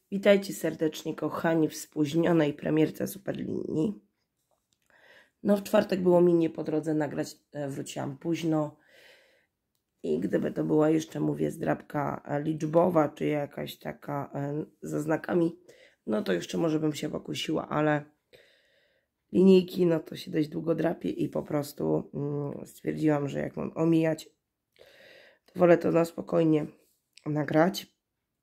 Witajcie serdecznie, kochani, w spóźnionej premierce Superlinii. No, w czwartek było mi nie po drodze nagrać, wróciłam późno. I gdyby to była jeszcze, mówię, zdrabka liczbowa, czy jakaś taka ze znakami, no to jeszcze może bym się pokusiła, ale linijki, no to się dość długo drapie i po prostu stwierdziłam, że jak mam omijać, to wolę to na spokojnie nagrać.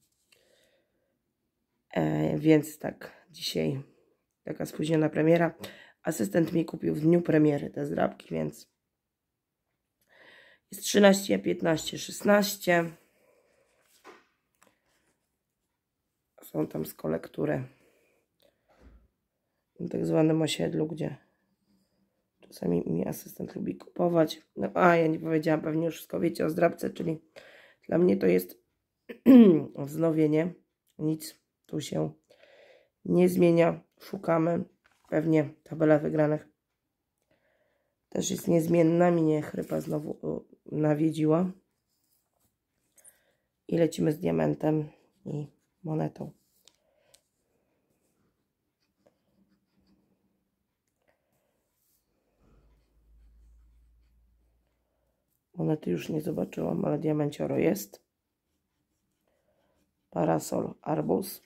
Więc tak, dzisiaj taka spóźniona premiera. Asystent mi kupił w dniu premiery te zdrabki, więc jest 13, 15, 16. Są tam z kolektury na tak zwanym osiedlu, gdzie czasami mi asystent lubi kupować. No a ja nie powiedziałam, pewnie już wszystko wiecie o zdrabce, czyli dla mnie to jest wznowienie. Nic tu się nie zmienia. Szukamy. Pewnie tabela wygranych też jest niezmienna. Mnie chrypa znowu nawiedziła. I lecimy z diamentem i monetą. Monety już nie zobaczyłam, ale diamencioro jest. Parasol, arbuz.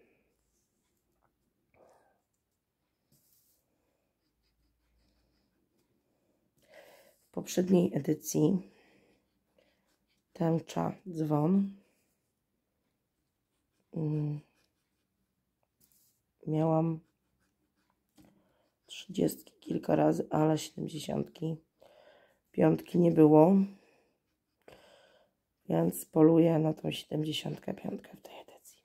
W poprzedniej edycji tęcza, dzwon. Miałam 30 kilka razy, ale 70 piątki nie było. Więc poluję na tą 75 w tej edycji.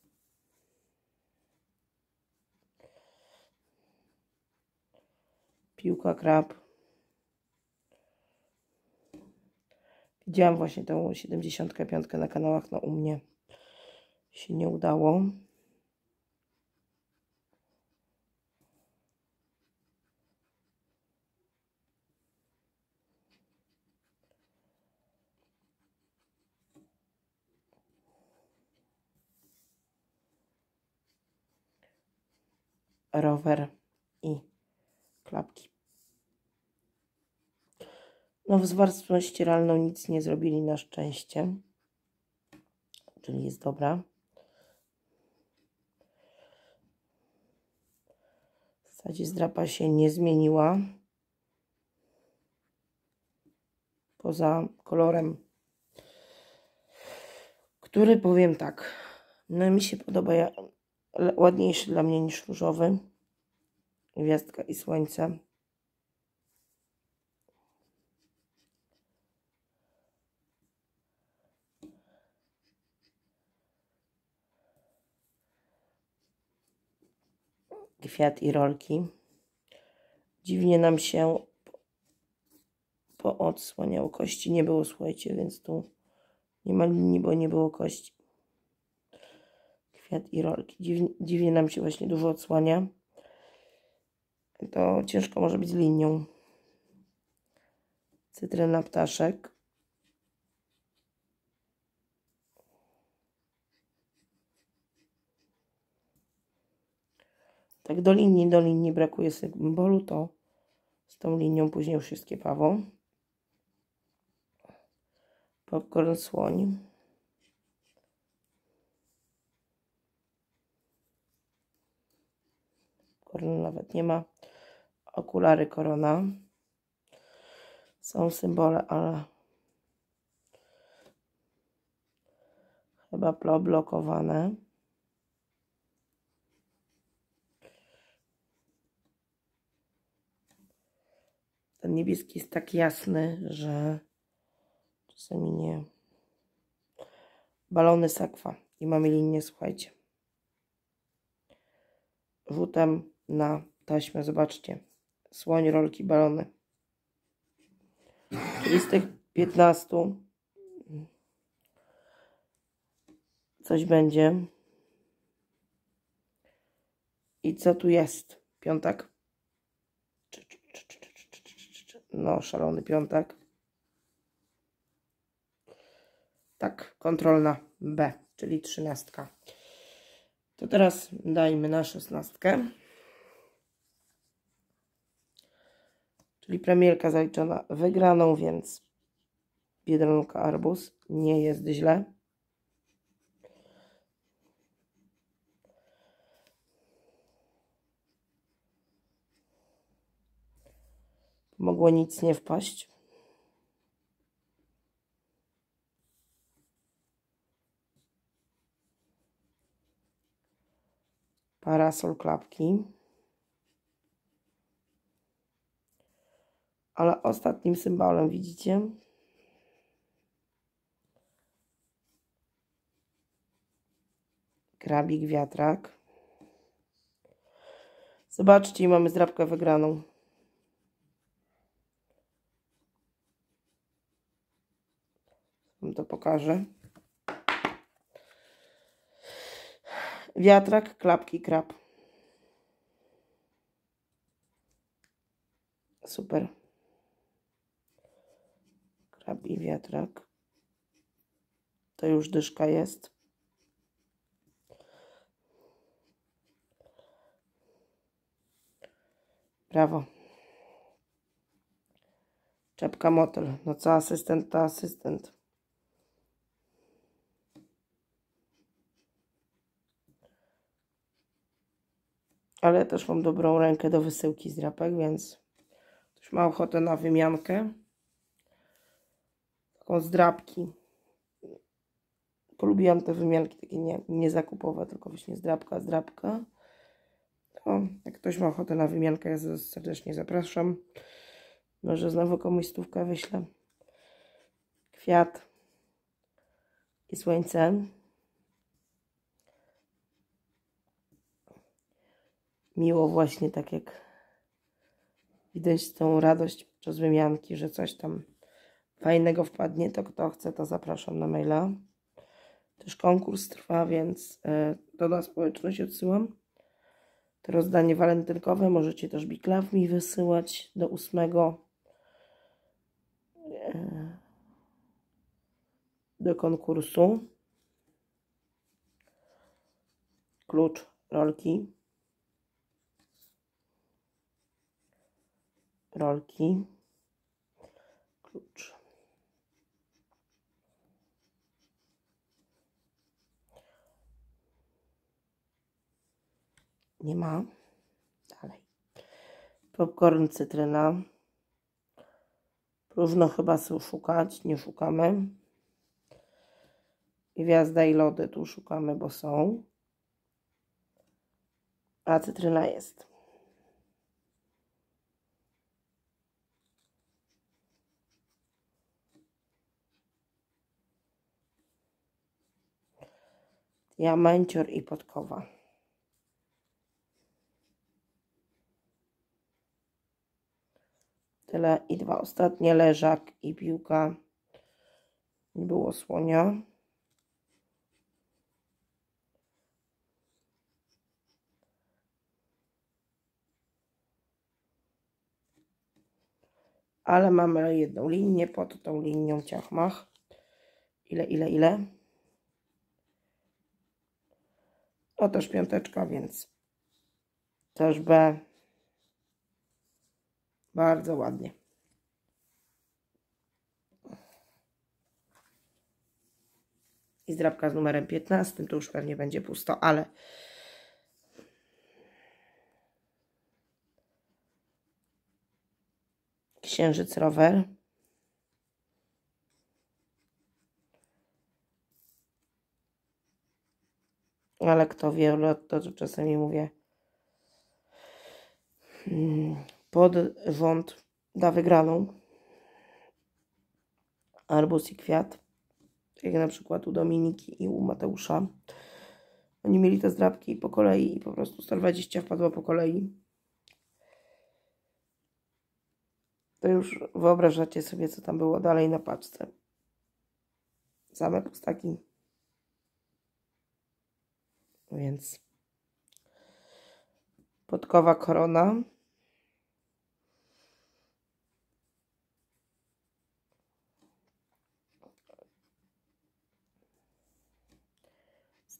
Piłka krab. Widziałam właśnie tą 75 na kanałach, no u mnie się nie udało. Rower i klapki. No z warstwą ścieralną nic nie zrobili na szczęście. Czyli jest dobra. W zasadzie zdrapa się nie zmieniła. Poza kolorem, który powiem tak, no mi się podoba, ładniejszy dla mnie niż różowy. Gwiazdka i słońce. Kwiat i rolki. Dziwnie nam się poodsłaniało. Kości nie było, słuchajcie, więc tu nie ma linii, bo nie było kości. Kwiat i rolki. Dziwnie nam się właśnie dużo odsłania. To ciężko może być z linią. Cytryna, ptaszek. Tak do linii brakuje symbolu, to z tą linią później już jest kiepawo. Popcorn, słoń. Popcorn nawet nie ma. Okulary, korona. Są symbole, ale chyba blokowane. Ten niebieski jest tak jasny, że czasami nie. Balony sakwa. I mamy linię, słuchajcie. Rzutem na taśmę, zobaczcie. Słoń, rolki, balony. Czyli z tych 15 coś będzie. I co tu jest? Piątek? No, szalony piątek. Tak, kontrolna B, czyli 13. To teraz dajmy na 16. Czyli premierka zaliczona wygraną, więc Biedronka Arbuz nie jest źle. Mogło nic nie wpaść. Parasol klapki. Ale ostatnim symbolem widzicie? Krabik, wiatrak. Zobaczcie, mamy zdrabkę wygraną. Wam to pokażę. Wiatrak, klapki, krab. Super. Krab i wiatrak. To już dyszka jest. Brawo. Czepka motyl. No co asystent, to asystent. Ale też mam dobrą rękę do wysyłki z drapek, więc ktoś ma ochotę na wymiankę. Taką z drapki. Polubiłam te wymianki takie nie zakupowe, tylko właśnie z drapka. To jak ktoś ma ochotę na wymiankę, ja serdecznie zapraszam. Może znowu komuś stówkę wyślę. Kwiat i słońce. Miło właśnie tak jak widać tą radość podczas wymianki, że coś tam fajnego wpadnie, to kto chce, to zapraszam na maila. Też konkurs trwa, więc to na społeczność odsyłam. To rozdanie walentynkowe, możecie też Biclaw mi wysyłać do 8 do konkursu. Klucz, rolki. Rolki. Klucz. Nie ma. Dalej. Popcorn, cytryna. Próżno chyba szukać. Nie szukamy. Gwiazda i lody tu szukamy, bo są. A cytryna jest. Jamańcior i podkowa. Tyle i 2 ostatnie, leżak i piłka. Nie było słonia. Ale mamy jedną linię, pod tą linią ciachmach. Ile? O, też piąteczka, więc też B. Bardzo ładnie. I zdrabka z numerem 15, to już pewnie będzie pusto, ale księżyc rower. Ale kto wie, to czasami mówię. Pod rząd da wygraną. Arbuz i kwiat. Jak na przykład u Dominiki i u Mateusza. Oni mieli te zdrabki po kolei i po prostu 120 wpadło po kolei. To już wyobrażacie sobie, co tam było dalej na paczce. Same pustaki. Więc podkowa, korona.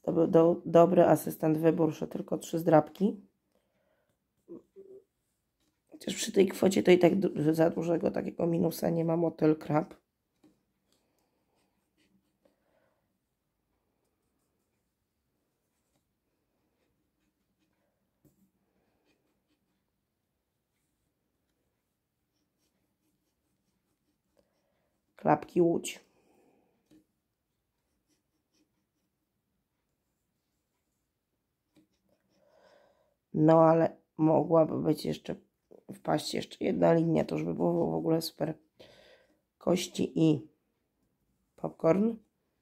To był dobry asystent wybór, że tylko 3 zdrabki. Chociaż przy tej kwocie to i tak za dużego takiego minusa nie ma. Motyl, krab. Klapki, łódź. No ale mogłaby być jeszcze, wpaść jeszcze jedna linia, to już by było w ogóle super. Kości i popcorn.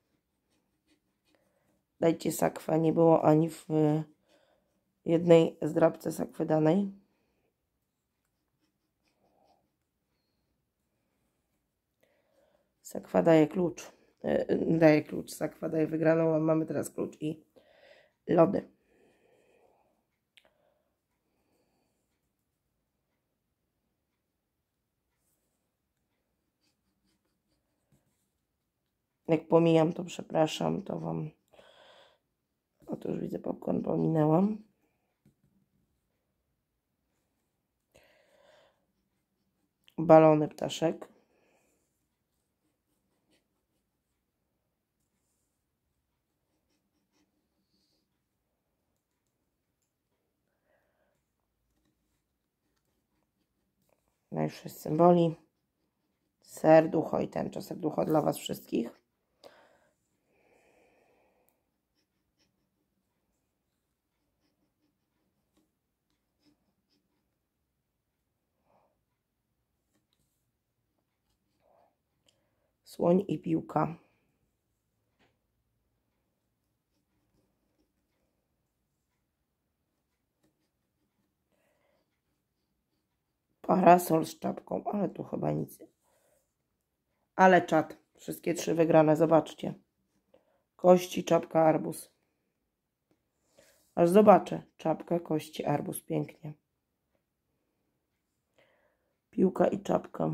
Dajcie sakwę, nie było ani w jednej zdrabce sakwy danej. Sakwa daje klucz. Daje klucz, sakwa daje wygraną, a mamy teraz klucz i lody. Jak pomijam, to przepraszam, to Wam... O, to już widzę, popcorn pominęłam. Balony ptaszek. Najwyższe symboli. Serducho i tęcza. Serducho dla Was wszystkich. Słoń i piłka. Parasol z czapką, ale tu chyba nic. Ale czat. Wszystkie 3 wygrane, zobaczcie. Kości, czapka, arbuz. Aż zobaczę. Czapka, kości, arbuz. Pięknie. Piłka i czapka.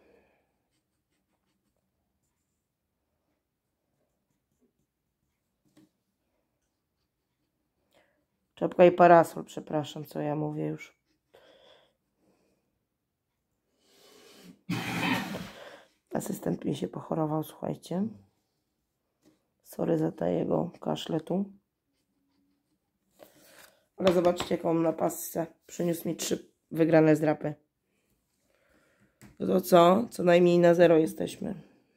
Czapka i parasol, przepraszam, co ja mówię już. Asystent mi się pochorował, słuchajcie. Sorry za te jego kaszle tu. Ale zobaczcie, jaką mam na pasce. Przyniósł mi 3 wygrane zdrapy. To co? Co najmniej na 0 jesteśmy.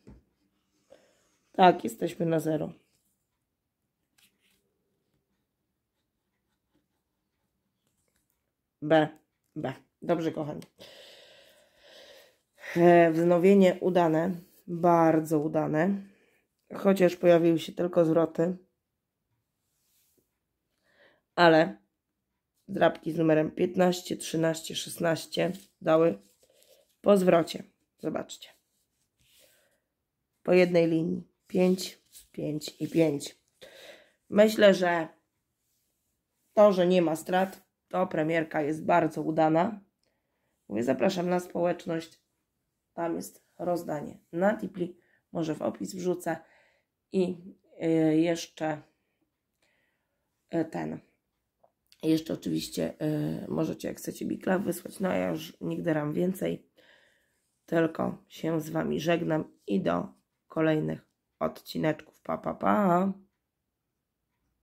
Tak, jesteśmy na 0. B. Dobrze, kochani. Wznowienie udane. Bardzo udane. Chociaż pojawiły się tylko zwroty. Ale zdrabki z numerem 15, 13, 16 dały po zwrocie. Zobaczcie. Po jednej linii. 5, 5 i 5. Myślę, że to, że nie ma strat, to premierka jest bardzo udana. Mówię, zapraszam na społeczność. Tam jest rozdanie na Tipli. Może w opis wrzucę. I jeszcze jeszcze oczywiście możecie, jak chcecie, bikla wysłać. No ja już nie daram więcej. Tylko się z Wami żegnam i do kolejnych odcineczków. Pa, pa, pa.